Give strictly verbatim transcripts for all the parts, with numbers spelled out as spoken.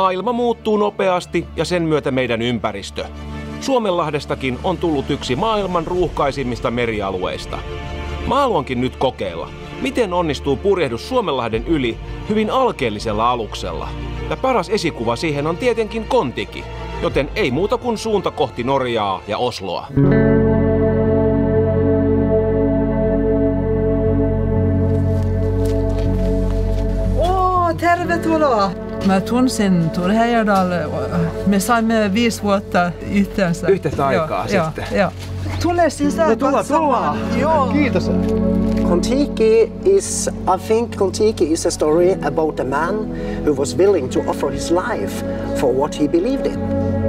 Maailma muuttuu nopeasti ja sen myötä meidän ympäristö. Suomenlahdestakin on tullut yksi maailman ruuhkaisimmista merialueista. Mä haluankin nyt kokeilla, miten onnistuu purjehdus Suomenlahden yli hyvin alkeellisella aluksella. Ja paras esikuva siihen on tietenkin Kon-Tiki, joten ei muuta kuin suunta kohti Norjaa ja Osloa. Åh, tervetuloa! Mä tunsin Ture Heyerdahl. Me saimme viisi vuotta yhteensä. Yhtä aikaa joo, sitten. Joo. Tule sisään. No, tulla, tulla. Joo. Kiitos. Kon-Tiki is, I think Kon-Tiki is a story about a man who was willing to offer his life for what he believed in.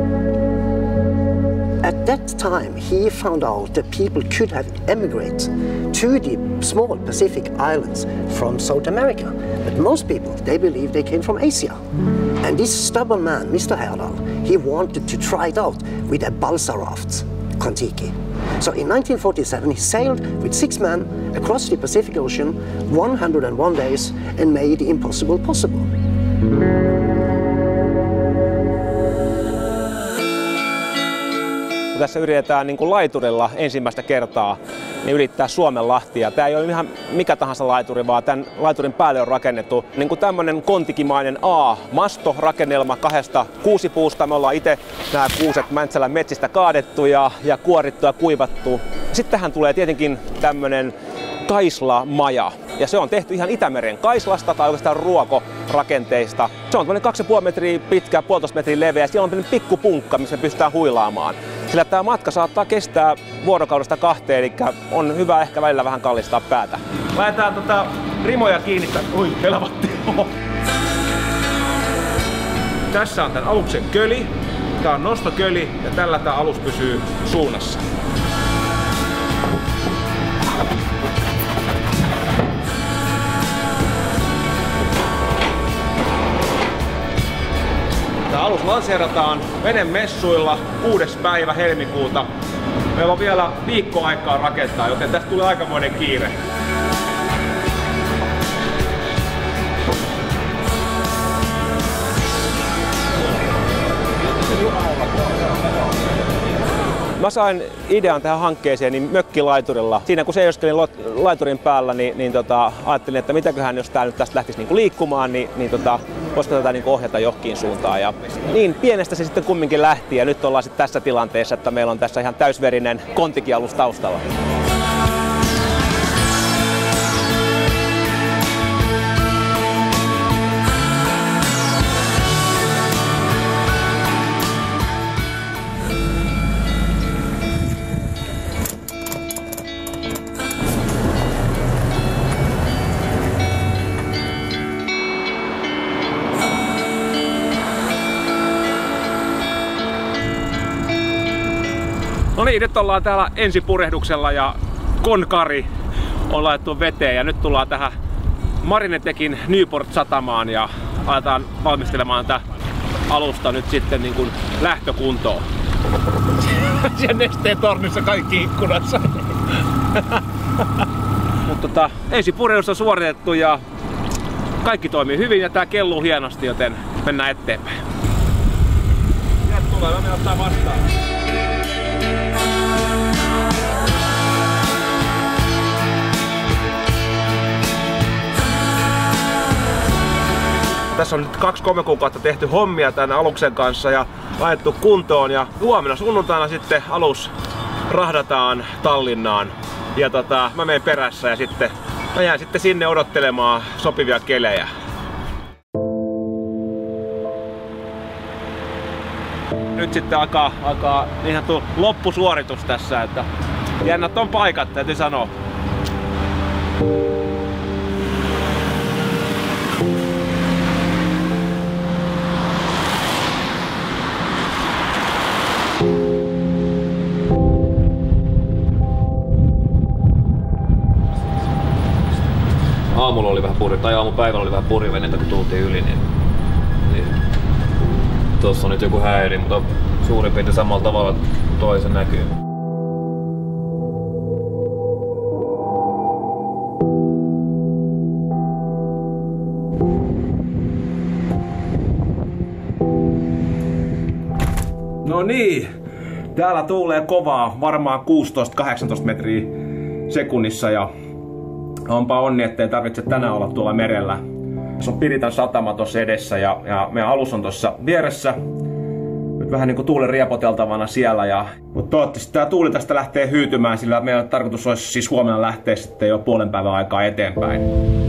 At that time, he found out that people could have emigrated to the small Pacific islands from South America. But most people, they believed they came from Asia. And this stubborn man, Mister Heyerdahl, he wanted to try it out with a balsa raft, Kon-Tiki. So in nineteen forty-seven, he sailed with six men across the Pacific Ocean, one hundred and one days, and made the impossible possible. Tässä yritetään niin kuin laiturilla ensimmäistä kertaa niin ylittää Suomenlahtia. Tämä ei ole ihan mikä tahansa laituri, vaan tämän laiturin päälle on rakennettu niin kuin tämmöinen kontikimainen A-mastorakennelma kahdesta kuusipuusta. Me ollaan itse nämä kuuset Mäntsälän metsistä kaadettu ja, ja kuorittu ja kuivattu. Sitten tähän tulee tietenkin tämmöinen kaislamaja. Ja se on tehty ihan Itämeren kaislasta tai oikeastaan ruokorakenteista. Se on tämmöinen kaksi ja puoli metriä pitkä, puolitoista metriä leveä. Siellä on tämmöinen pikkupunkka, missä me pystytään huilaamaan. Sillä tämä matka saattaa kestää vuorokaudesta kahteen, eli on hyvä ehkä välillä vähän kallistaa päätä. Laitetaan tota rimoja kiinni. Ui, helvatti. Tässä on tämän aluksen köli. Tää on nostoköli ja tällä tämä alus pysyy suunnassa. Tämä alus lanseerataan venemessuilla kuudes päivä helmikuuta. Meillä on vielä viikko aikaa rakentaa, joten tästä tulee aikamoinen kiire. Mä sain idean tähän hankkeeseen niin mökkilaiturilla. Siinä kun seisoskelin laiturin päällä, niin, niin tota, ajattelin, että mitäköhän jos tää nyt tästä lähtisi niinku liikkumaan, niin, niin tota, voisiko tätä niinku ohjata johonkin suuntaan. Ja niin pienestä se sitten kumminkin lähti ja nyt ollaan sitten tässä tilanteessa, että meillä on tässä ihan täysverinen Kon-Tiki-alus taustalla. No niin, nyt ollaan täällä ensipurehduksella ja Konkari on laitettu veteen ja nyt tullaan tähän Marinetekin Newport-satamaan ja aletaan valmistelemaan tätä alusta nyt sitten niin kuin lähtökuntoon. Siellä Nesteen tornissa kaikki ikkunassa. Mutta tota, ensipurjehdus on suoritettu ja kaikki toimii hyvin ja tää kelluu hienosti, joten mennään eteenpäin. Sieltä tulee, mä menen ottaa vastaan. Tässä on nyt kaksi kolme kuukautta tehty hommia tämän aluksen kanssa ja laitettu kuntoon ja huomenna sunnuntaina sitten alus rahdataan Tallinnaan. Ja tota, mä menen perässä ja sitten mä jään sitten sinne odottelemaan sopivia kelejä. Nyt sitten alkaa, alkaa niin sanottu loppusuoritus tässä, että jännät on paikat, täytyy sanoa. Aamulla oli vähän puri, tai aamupäivällä oli vähän purjeveneitä kun tultiin yli, niin, niin tuossa on nyt joku häiri, mutta suurin piirtein samalla tavalla toisen näkyy. No niin, täällä tuulee kovaa, varmaan kuusitoista kahdeksantoista metriä sekunnissa ja onpa onni, ettei tarvitse tänään olla tuolla merellä. Tässä on Piritan satama tuossa edessä ja, ja meidän alus on tuossa vieressä. Nyt vähän niinku tuulen riepoteltavana siellä. Ja, mutta toivottavasti tää tuuli tästä lähtee hyytymään, sillä meidän tarkoitus olisi siis huomenna lähteä sitten jo puolen päivän aikaa eteenpäin.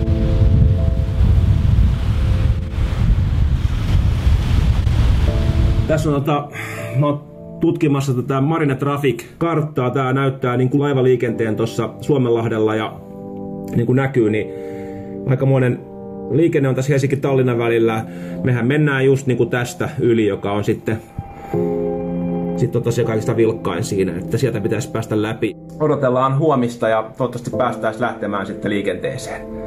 Tässä on tota, mä oon tutkimassa tätä Marine Traffic-karttaa. Tää näyttää niin kuin laivaliikenteen tuossa Suomenlahdella ja niin kuin näkyy, niin aikamoinen liikenne on tässä Helsinki-Tallinnan välillä. Mehän mennään just niin kuin tästä yli, joka on sitten, sitten on tosiaan kaikista vilkkain siinä, että sieltä pitäisi päästä läpi. Odotellaan huomista ja toivottavasti päästään lähtemään sitten liikenteeseen.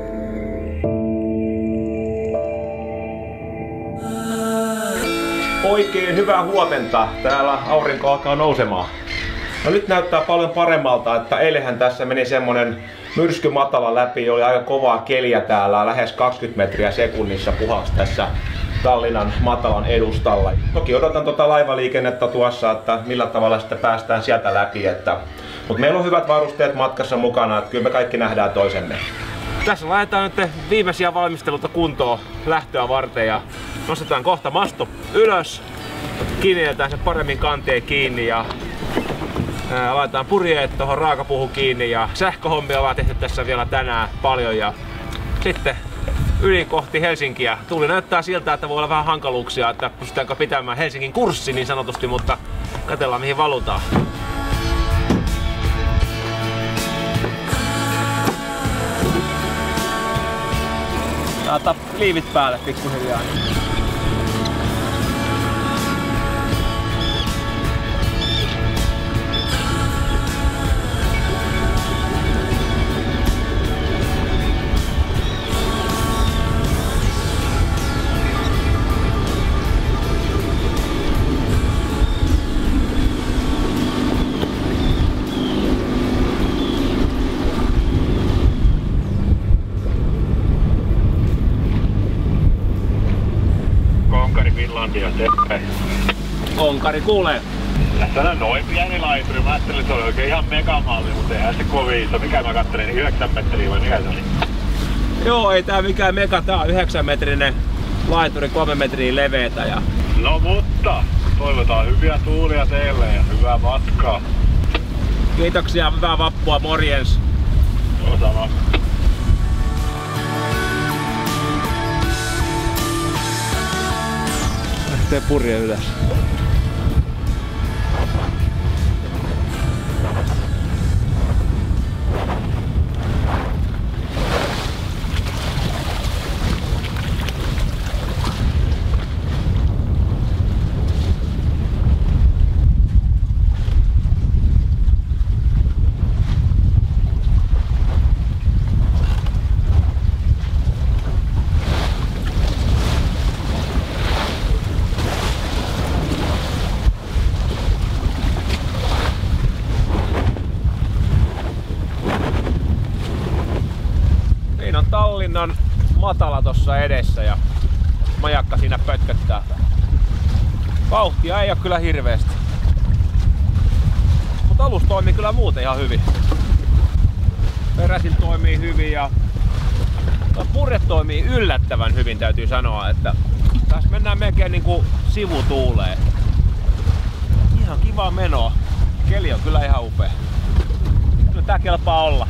Oikein hyvää huomenta. Täällä aurinko alkaa nousemaan. No nyt näyttää paljon paremmalta, että eilenhän tässä meni semmonen myrsky matala läpi, oli aika kovaa keliä täällä, lähes kaksikymmentä metriä sekunnissa puhalsi tässä Tallinnan matalan edustalla. Toki odotan tuota laivaliikennettä tuossa, että millä tavalla sitten päästään sieltä läpi. Että... Mutta meillä on hyvät varusteet matkassa mukana, että kyllä me kaikki nähdään toisemme. Tässä laitetaan nyt viimeisiä valmisteluita kuntoon lähtöä varten ja nostetaan kohta masto ylös, kiinnitetään se paremmin kanteen kiinni ja ää, laitetaan purjeet tuohon raakapuuhun kiinni ja sähköhommia ollaan tehty tässä vielä tänään paljon ja sitten yli kohti Helsinkiä. Tuuli näyttää siltä, että voi olla vähän hankaluuksia, että pystytäänkö pitämään Helsingin kurssi niin sanotusti, mutta katsellaan mihin valutaan. Laita liivit päälle pikkuhiljaa. Onkari kuulee. Tässä on noin pieni laituri. Mä ajattelin, että se oli oikein ihan megamalli, mutta eihän se kovin iso. Mikä mä katselin, niin yhdeksän metriä vai mikä se oli? Joo, ei tää mikään mega. Tää on yhdeksän metrinen laituri, kolme metriä leveetä. Ja... No mutta, toivotaan hyviä tuulia teille ja hyvää matkaa. Kiitoksia, hyvää vappua, morjens. Joo, sama. Lähtee purje ylös. Tallinnan matala tossa edessä ja majakka siinä pötköttää. Vauhtia ei oo kyllä hirveesti. Mutta alus toimii kyllä muuten ihan hyvin. Peräsin toimii hyvin ja purje toimii yllättävän hyvin, täytyy sanoa, että tässä mennään melkein niinku sivutuuleen. Ihan kiva menoa. Keli on kyllä ihan upea. Kyllä tää kelpaa olla.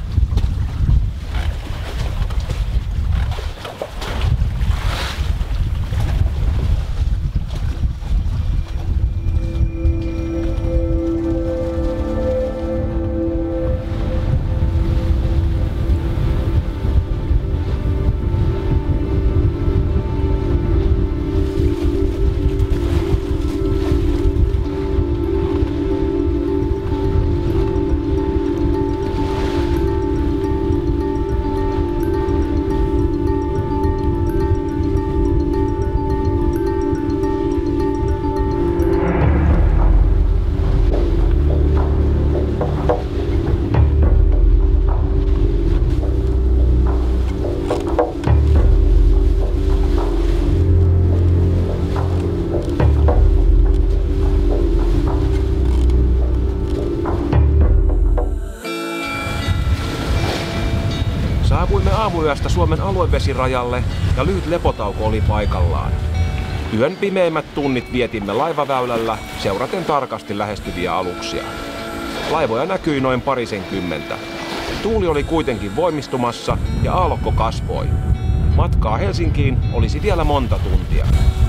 aamuyöstä Suomen aluevesirajalle ja lyhyt lepotauko oli paikallaan. Yön pimeimmät tunnit vietimme laivaväylällä seuraten tarkasti lähestyviä aluksia. Laivoja näkyi noin parisenkymmentä. Tuuli oli kuitenkin voimistumassa ja aallokko kasvoi. Matkaa Helsinkiin olisi vielä monta tuntia.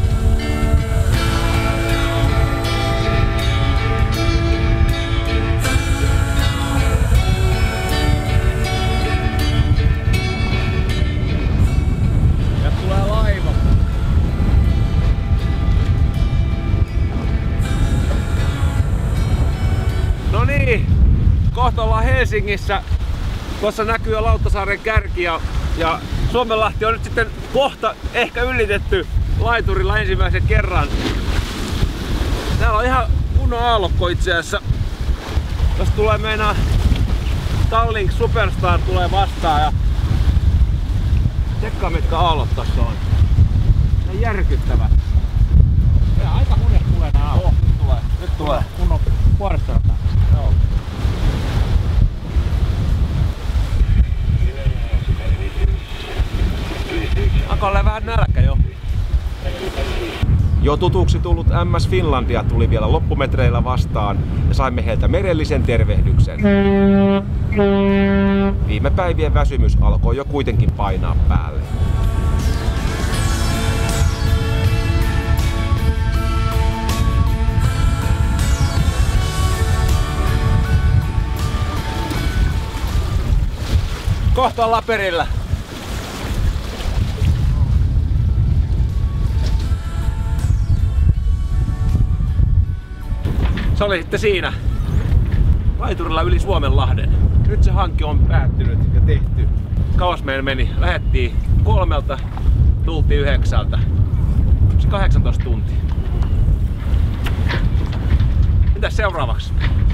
Ja tulee laiva. No niin, kohta ollaan Helsingissä. Tuossa näkyy jo Lauttasaaren kärki ja, ja Suomenlahti on nyt sitten kohta ehkä ylitetty laiturilla ensimmäisen kerran. Täällä on ihan kunnon aallokko itse asiassa. Jos tulee meinaa Tallink Superstar tulee vastaan ja tsekkaa mitkä aallot tossa on. Ne on järkyttävät. Ja aika hurjat tulee nää aallot. Oh, nyt tulee, nyt tulee. Kunnon vuoristorataan. Joo. Alkaa olla vähän nälkä jo. Jo tutuksi tullut M S Finlandia tuli vielä loppumetreillä vastaan ja saimme heiltä merellisen tervehdyksen. Viime päivien väsymys alkoi jo kuitenkin painaa päälle. Kohta ollaan perillä. Se oli sitten siinä laiturilla yli Suomenlahden. Nyt se hanke on päättynyt ja tehty. Kauas meillä meni. Lähettiin kolmelta, tultiin yhdeksältä. Se kahdeksantoista tuntia. Mitäs seuraavaksi?